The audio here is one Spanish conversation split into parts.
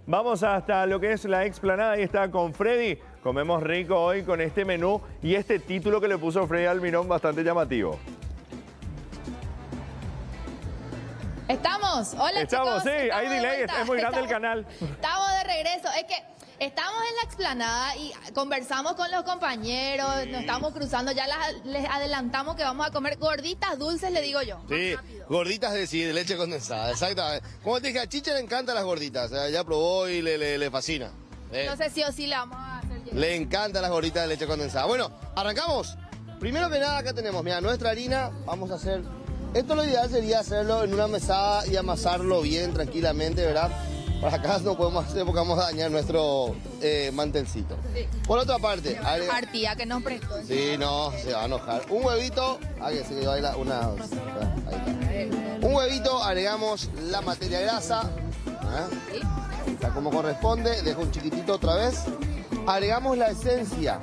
Vamos hasta lo que es la explanada. Ahí está con Freddy. Comemos rico hoy con este menú y este título que le puso Freddy Almirón bastante llamativo. ¿Estamos? Hola, Estamos, chicos. sí, hay delay, es muy grande el canal. Estamos de regreso. Es que estamos en la explanada y conversamos con los compañeros, nos estamos cruzando, ya les adelantamos que vamos a comer gorditas dulces, le digo yo. Sí, gorditas de leche condensada, exactamente. Como te dije, a Chicha le encantan las gorditas, o sea, ya probó y le fascina. No sé si o sí le vamos a hacer llegar. Le encantan las gorditas de leche condensada. Bueno, arrancamos. Primero que nada, acá tenemos, mira, nuestra harina, vamos a hacer... Esto lo ideal sería hacerlo en una mesada y amasarlo bien, tranquilamente, ¿verdad? Para acá no podemos hacer porque vamos a dañar nuestro mantelcito. Sí. Por otra parte... Partida que nos prestó. Sí, no, se va a enojar. Un huevito, que se baila una... Ahí está. Un huevito, agregamos la materia grasa. ¿Sí? Está como corresponde, dejo un chiquitito otra vez. Agregamos la esencia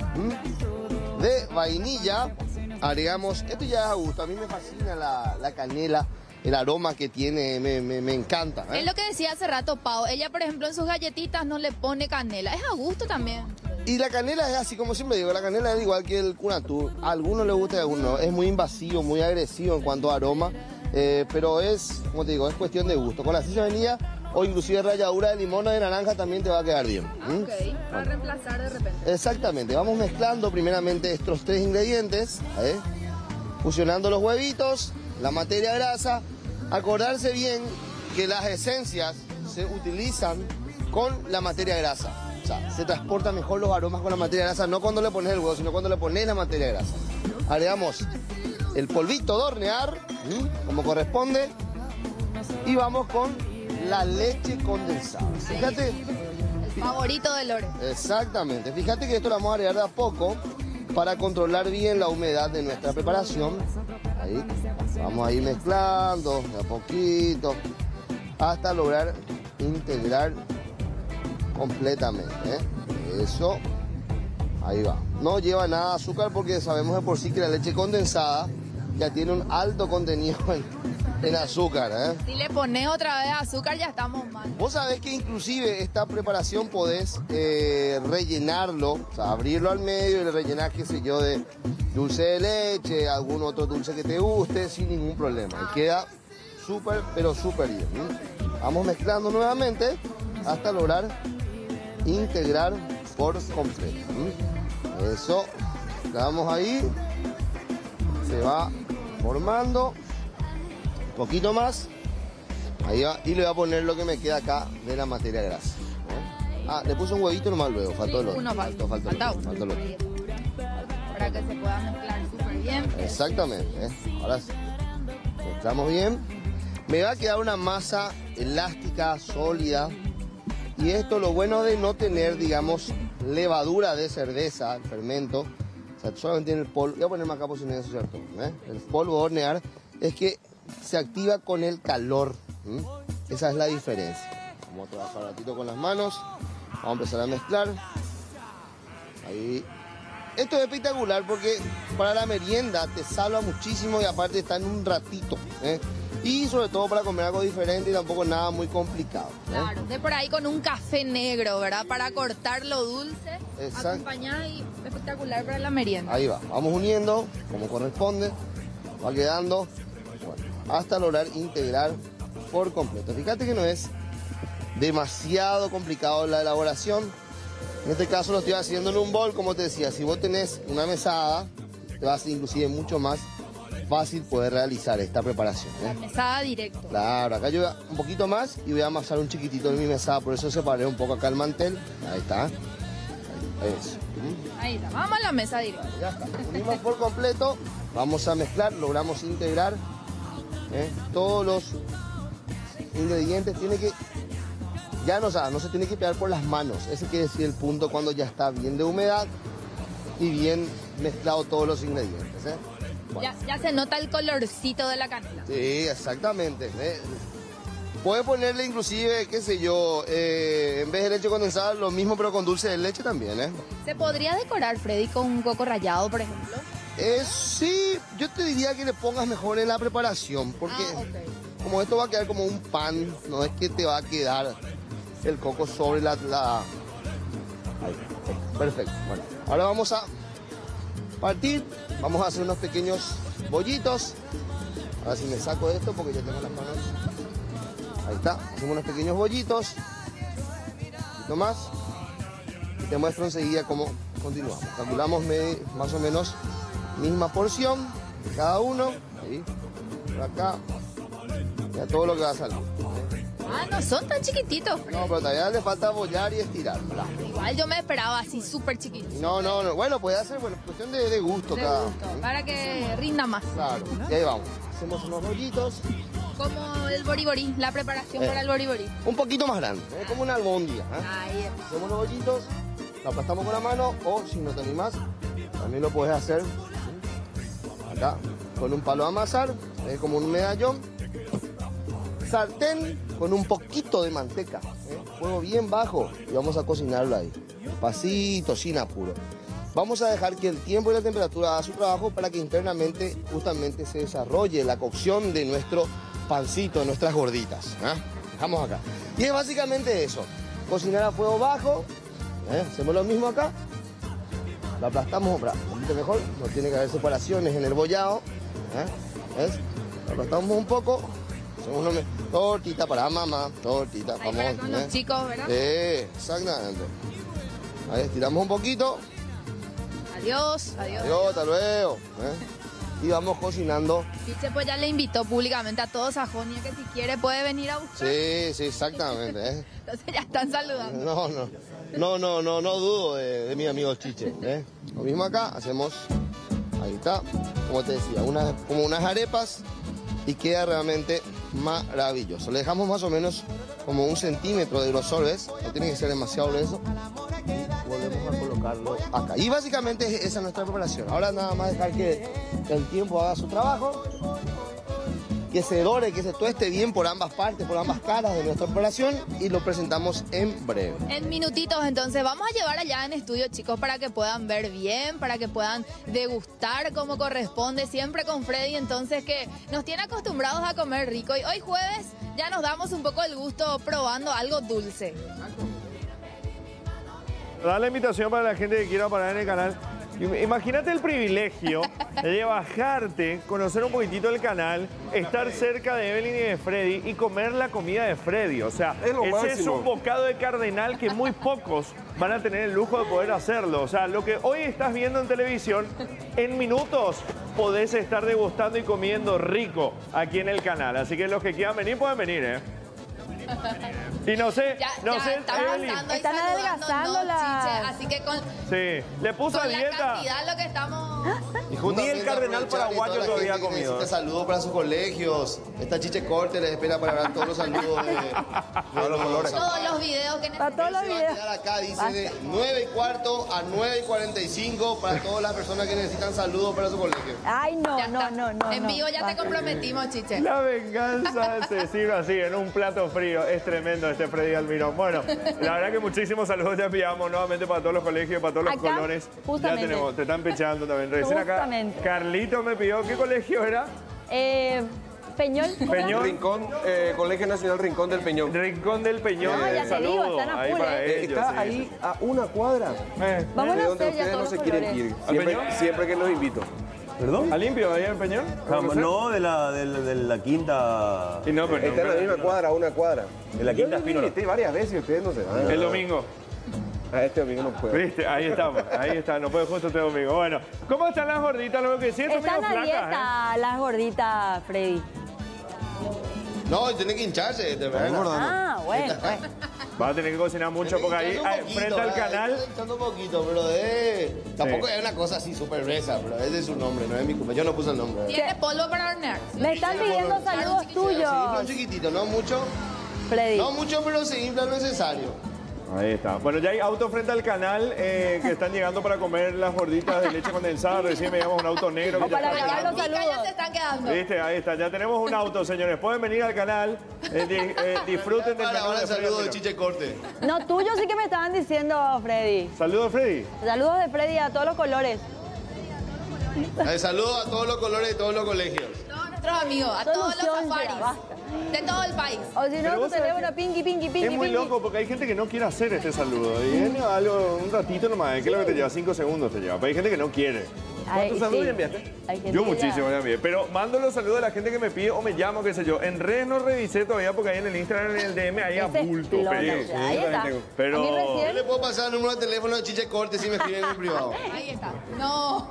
de vainilla. Agregamos, esto ya es a gusto, a mí me fascina la canela, el aroma que tiene, me encanta. Es lo que decía hace rato Pau, ella por ejemplo en sus galletitas no le pone canela, es a gusto también. Y la canela es así como siempre digo, la canela es igual que el cunatú, a algunos les gusta y a algunos no, es muy invasivo, muy agresivo en cuanto a aroma, pero es, como te digo, es cuestión de gusto. Con la esencia de vainilla o inclusive ralladura de limón o de naranja también te va a quedar bien. Ok, para reemplazar de repente. Exactamente, vamos mezclando primeramente estos tres ingredientes, fusionando los huevitos, la materia grasa. Acordarse bien que las esencias se utilizan con la materia grasa. O sea, se transportan mejor los aromas con la materia grasa, no cuando le pones el huevo, sino cuando le pones la materia grasa. Agregamos el polvito de hornear, como corresponde, y vamos con la leche condensada. Fíjate. El favorito de Lore. Exactamente. Fíjate que esto lo vamos a agregar de a poco para controlar bien la humedad de nuestra preparación. Ahí. Vamos a ir mezclando de a poquito hasta lograr integrar completamente. Eso. Ahí va. No lleva nada de azúcar porque sabemos de por sí que la leche condensada ya tiene un alto contenido en azúcar. Si le pones otra vez azúcar ya estamos mal. Vos sabés que inclusive esta preparación podés rellenarlo, o sea, abrirlo al medio y le rellenás, qué sé yo, de dulce de leche, algún otro dulce que te guste, sin ningún problema. Y queda súper, pero súper bien. Vamos mezclando nuevamente hasta lograr integrar por completo. Eso, quedamos ahí, se va formando. Un poquito más, ahí va, y le voy a poner lo que me queda acá de la materia grasa. Le puse un huevito nomás luego, faltó el otro. Uno falta el otro. Para que se pueda mezclar súper bien. Exactamente, ahora sí. Mezclamos bien. Me va a quedar una masa elástica, sólida. Y esto lo bueno de no tener, digamos, levadura de cerveza, el fermento. O sea, solamente tiene el polvo. Voy a ponerme acá por si no es cierto. El polvo de hornear es que se activa con el calor. Esa es la diferencia. Vamos a trabajar un ratito con las manos. Vamos a empezar a mezclar. Ahí. Esto es espectacular porque para la merienda te salva muchísimo y aparte está en un ratito. Y sobre todo para comer algo diferente y tampoco nada muy complicado. Claro, de por ahí con un café negro, ¿verdad? Para cortar lo dulce, acompañar y espectacular para la merienda. Ahí va, vamos uniendo como corresponde. Va quedando hasta lograr integrar por completo. Fíjate que no es demasiado complicado la elaboración. En este caso lo estoy haciendo en un bol, como te decía. Si vos tenés una mesada, te va a ser inclusive mucho más fácil poder realizar esta preparación. La mesada directo. Claro, acá yo voy a un poquito más y voy a amasar un chiquitito en mi mesada, por eso separé un poco acá el mantel. Ahí está. Eso. Ahí está, vamos a la mesa directa. Ya está, unimos por completo, vamos a mezclar, logramos integrar todos los ingredientes. Tiene que, ya no se tiene que pegar por las manos, ese quiere decir el punto cuando ya está bien de humedad y bien mezclado todos los ingredientes. Bueno. Ya se nota el colorcito de la canela. Sí, exactamente. Puede ponerle inclusive, qué sé yo, en vez de leche condensada, lo mismo pero con dulce de leche también, ¿Se podría decorar, Freddy, con un coco rallado, por ejemplo? Sí, yo te diría que le pongas mejor en la preparación, porque como esto va a quedar como un pan, no es que te va a quedar el coco sobre la... Ahí, perfecto. Bueno, ahora vamos a partir, vamos a hacer unos pequeños bollitos. Ahora si me saco esto porque ya tengo las manos. Ahí está, hacemos unos pequeños bollitos. Nomás. Y te muestro enseguida cómo continuamos. Calculamos más o menos misma porción de cada uno. Ahí, por acá. Ya todo lo que va a salir. Ah, no son tan chiquititos. No, pero todavía le falta bollar y estirar. Igual yo me esperaba así súper chiquitito. No. Bueno, puede hacer, bueno, cuestión de gusto cada uno. Para que rinda más. Claro, y ahí vamos. Hacemos unos bollitos. Como el boriborí, la preparación para el boriborí. Un poquito más grande, como una albóndiga. Ahí está. Hacemos los bollitos, lo aplastamos con la mano o si no te animas, también lo puedes hacer acá con un palo de amasar, es como un medallón. Sartén con un poquito de manteca, fuego bien bajo y vamos a cocinarlo ahí, pasito, sin apuro. Vamos a dejar que el tiempo y la temperatura haga su trabajo para que internamente justamente se desarrolle la cocción de nuestro pancito, de nuestras gorditas. Dejamos acá. Y es básicamente eso, cocinar a fuego bajo, hacemos lo mismo acá, lo aplastamos, un poquito mejor, no tiene que haber separaciones en el bollado, ¿ves? Lo aplastamos un poco. Tortita para mamá, tortita, ahí vamos. Para con los chicos, ¿verdad? Exactamente. Ahí estiramos un poquito. Adiós, adiós. Adiós, hasta luego. Y vamos cocinando. Chiche pues ya le invitó públicamente a todo Sajonia que si quiere puede venir a buscar. Sí, exactamente. Entonces ya están saludando. No dudo de mi amigo Chiche. Lo mismo acá, hacemos, ahí está, como te decía, como unas arepas y queda realmente maravilloso. Le dejamos más o menos como 1 centímetro de grosor, ¿ves? No tiene que ser demasiado grueso. Y volvemos a colocarlo acá. Y básicamente esa es nuestra preparación. Ahora nada más dejar que el tiempo haga su trabajo. Que se dore, que se tueste bien por ambas partes, por ambas caras de nuestra preparación y lo presentamos en breve. En minutitos, entonces vamos a llevar allá en estudio, chicos, para que puedan ver bien, para que puedan degustar como corresponde, siempre con Freddy, entonces que nos tiene acostumbrados a comer rico y hoy jueves ya nos damos un poco el gusto probando algo dulce. Da la invitación para la gente que quiera parar en el canal. Imagínate el privilegio de bajarte, conocer un poquitito el canal, estar cerca de Evelyn y de Freddy y comer la comida de Freddy. O sea, ese es un bocado de cardenal que muy pocos van a tener el lujo de poder hacerlo. O sea, lo que hoy estás viendo en televisión, en minutos podés estar degustando y comiendo rico aquí en el canal. Así que los que quieran venir, pueden venir, Y no sé, están adelgazando la... así que con... Sí, le puso a dieta. La cantidad lo que estamos... Y ni el cardenal paraguayo todavía ha comido. Necesita saludos para sus colegios. Esta Chiche Corte les espera para dar todos los saludos de los colores. Todos los videos que necesitan. Todos los videos. Acá dice de 9:15 a 9:45 para todas las personas que necesitan saludos para su colegio. Ay, no. En vivo ya te comprometimos, Chiche. La venganza se sirve así, en un plato frío. Es tremendo este Freddy Almirón. Bueno, la verdad que muchísimos saludos te enviamos nuevamente para todos los colegios, para todos los colores. Justamente. Ya tenemos, te están pechando también. Recién acá, Carlito me pidió, ¿qué colegio era? Peñol. Peñol. Rincón, Colegio Nacional Rincón del Peñón. Rincón del Peñón. No, ya te digo, están a ahí full, para ellos, Está sí. ahí a una cuadra. Vamos de a donde hacer ya ustedes no todos se los quieren colores. ir. Siempre que los invito. ¿Perdón? ¿A limpio ahí en el Peñón? No, de la quinta... Y no, pero Está en la misma cuadra, a una cuadra. De la quinta Yo Espino. invité varias veces y ustedes no se van. El domingo. Este domingo no puedo. Viste, ahí estamos, ahí está, no puede justo este domingo. Bueno, ¿cómo están las gorditas? Lo que siento Están medio a flacas, dieta las gorditas, Freddy. No, tiene que hincharse, de verdad. Ah, bueno. Va a tener que cocinar mucho porque ahí frente al canal... Echando un poquito, pero tampoco es una cosa así súper gruesa, pero ese es su nombre, no es mi culpa. Yo no puse el nombre. Tiene polvo para hornear. Me están pidiendo saludos tuyos, Sí, un chiquitito, no mucho. Freddy. No mucho, pero se infla lo necesario. Ahí está. Bueno, ya hay autos frente al canal que están llegando para comer las gorditas de leche condensada. Recién veíamos un auto negro. Que Para ya está grabar los llegando. Ya se saludos. están quedando. Viste, ahí está. Ya tenemos un auto, señores. Pueden venir al canal. Disfruten del menú Ahora de el saludo de Freddy. Chiche Corte. No, tuyos sí que me estaban diciendo, Freddy. Saludos, Freddy. Saludos de Freddy a todos los colores. Saludo a todos los colores de todos los colegios. Todos nuestros amigos, a todos los Solución, safaris. basta. De todo el país. O si Pero no, tu vos sabés teléfono, que pinky, pinky, pinky, Es muy pinky. loco porque hay gente que no quiere hacer este saludo. Y es algo, un ratito nomás, que es lo que te lleva 5 segundos te lleva. Pero hay gente que no quiere. ¿Cuántos saludos ya enviaste? Hay gente Yo que muchísimo también. Pero mando los saludos a la gente que me pide o me llama, qué sé yo. En redes no revisé todavía porque ahí en el Instagram, en el DM, hay Ese bulto. explota, Pero, o sea, ahí está. pero- A mí Yo recién- le puedo pasar el número de teléfono de Chiche Corte si me escriben en privado. Ahí está. No.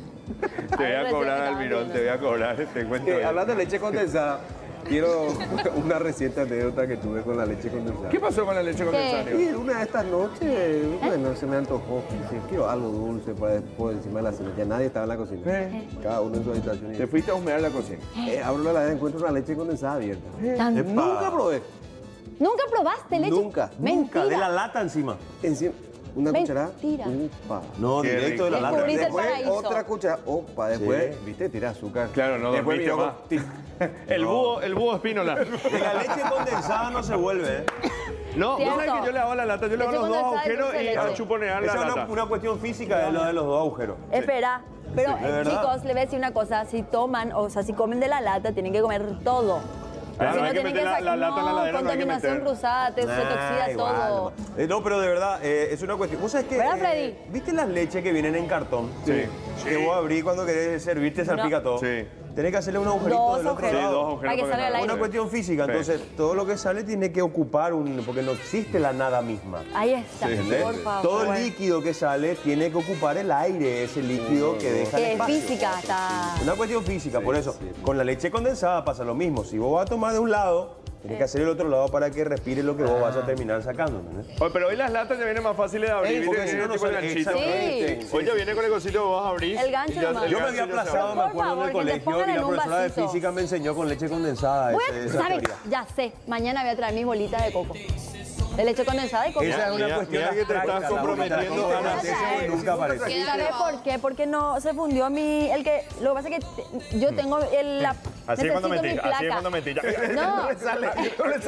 te voy a Ahí cobrar, recién Almirón, estaba te voy a cobrar. Te cuento. Hablando de leche condensada, quiero una receta anécdota que tuve con la leche condensada. ¿Qué pasó con la leche condensada? Y una de estas noches, bueno, se me antojó. Dije, quiero algo dulce para después encima de la cena. Ya nadie estaba en la cocina. Cada uno en su habitación. Te fuiste a humear la cocina. Abro la heladera y encuentro una leche condensada abierta. Tan- Epa. Nunca probé. ¿Nunca probaste leche? Nunca. Mentira. De la lata encima. Encima, una cucharada. Mentira. Upa. No, Qué directo de la rico. lata. Descubriste el Después paraíso. otra cucharada. Opa, después, Sí. viste, tira azúcar. Claro, no Después dormiste miró más. El búho espínola. De la leche condensada no se vuelve, ¿eh? No, vos Cierto. sabés que yo le hago la lata, yo le hago Leche los dos condensada y agujeros dulce y de a leche. chuponear la Esa es lata. una cuestión física de lo de los dos agujeros. Espera, pero ¿de verdad? chicos, le voy a decir una cosa. Si toman, o sea, si comen de la lata, tienen que comer todo. Claro, Si no hay que tienen meter la sacar- lata en la heladera, no hay que contaminación meter. cruzada, se toxida Igual, todo. no, pero de verdad, es una cuestión. ¿Vos sabés que ¿Verdad, Freddy? ¿viste las leches que vienen en cartón? Sí. Que vos abrís cuando querés servirte, salpica todo. Sí. Tenés que hacerle un agujerito Dos del otro agujeros. Sí, dos lado. agujeros Para que porque salga el no- aire. Una cuestión física, Sí. entonces todo lo que sale tiene que ocupar un... porque no existe la nada misma. Ahí está, ¿Entendés? por favor. Todo el líquido que sale tiene que ocupar el aire, ese líquido que deja el Que espacio. física está. Una cuestión física, por eso. Con la leche condensada pasa lo mismo. Si vos vas a tomar de un lado, tenés que hacer el otro lado para que respire lo que vos vas a terminar sacando. ¿entendés? Oye, pero hoy las latas ya vienen más fáciles de abrir, ¿viste? porque Que si tiene no, no tipo el sale- ganchito. exactamente. Hoy ya viene con el cosito que vos abrís. El gancho y ya- nomás. el Yo me gancho había ya se aplazado, abre. me acuerdo, en favor, el que te colegio pongan y en la un profesora de vasito. física me enseñó con leche condensada Voy esa a, ¿sabes? teoría. Ya sé, mañana voy a traer mis bolitas de coco. De leche condensada y coco. Esa es una Mira, cuestión mira que te abstracta, estás la comprometiendo bolita a la acontece tesis. y nunca aparece. Queda ¿Sabes grabado. por qué? Porque no se fundió mi... El que, lo que pasa es que yo tengo la... Así es cuando necesito mi mentís, así es placa. cuando mentís. No, No le sale la es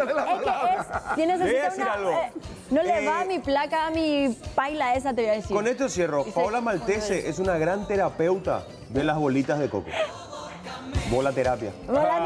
que Voy a necesita decir una... algo. no le va a mi placa, a mi paila esa, te voy a decir. Con esto cierro. Y se- Paola Maltese es una gran terapeuta de las bolitas de coco. Bola terapia.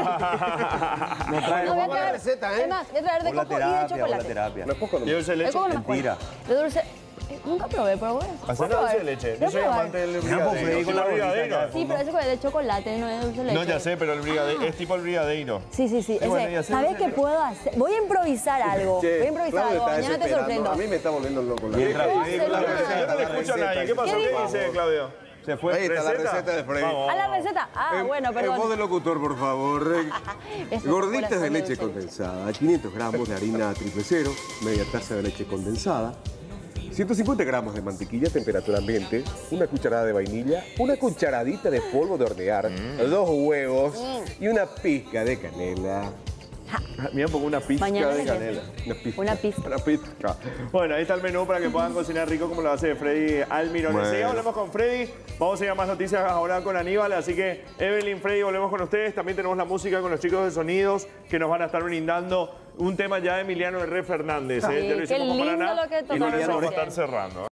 Hola. No trae No, voy a Vamos a la traer, receta, ¿eh? es más, voy a traer de bola coco y de terapia, bola chocolate. terapia. No es poco, no. Dulce de El leche. coco no me Mentira. acuerdo. De dulce... nunca probé, pero bueno. Hacer Voy a dulce de probar. leche. Voy Yo a soy probar. amante del pues, brigadeiro. Freddy, con ¿Tipo la el bolita brigadeiro? acá. Sí, pero eso es de chocolate, no es dulce de leche. No, ya sé, pero el brigadeiro es tipo el brigadeiro. Sí, sí, sí. bueno, Ese, ya sé, ¿sabes ya qué sé. puedo hacer? Voy a improvisar algo. Che, Voy a improvisar Claudio algo. está Mañana te desesperando. sorprendo. A mí me está volviendo loco. la Mientras verdad. Freddy con la Yo Yo no receta, le escucho a nadie. ¿Qué pasó? ¿Qué ¿Qué dijo? dice Claudio? Se fue. Ahí está la receta de Freddy. Vamos. ¿A la receta? Ah, bueno, En voz perdón. de locutor, por favor. Eso, Gorditas de corazón leche dulce. condensada, 500 gramos de harina triple cero, media taza de leche condensada, 150 gramos de mantequilla a temperatura ambiente, una cucharada de vainilla, una cucharadita de polvo de hornear, 2 huevos y una pizca de canela. Mira, pongo una pizca Mañana de le canela. Una pizca. Una pizca. Bueno, ahí está el menú para que puedan cocinar rico como lo hace Freddy Almirón. Bueno. Enseguida hablamos con Freddy. Vamos a ir a más noticias ahora con Aníbal. Así que Evelyn, Freddy, volvemos con ustedes. También tenemos la música con los chicos de sonidos que nos van a estar brindando un tema ya de Emiliano R. Fernández. Sí, Ya lo qué hicimos con lindo Paraná lo que y con tocamos eso vamos a recién. estar cerrando.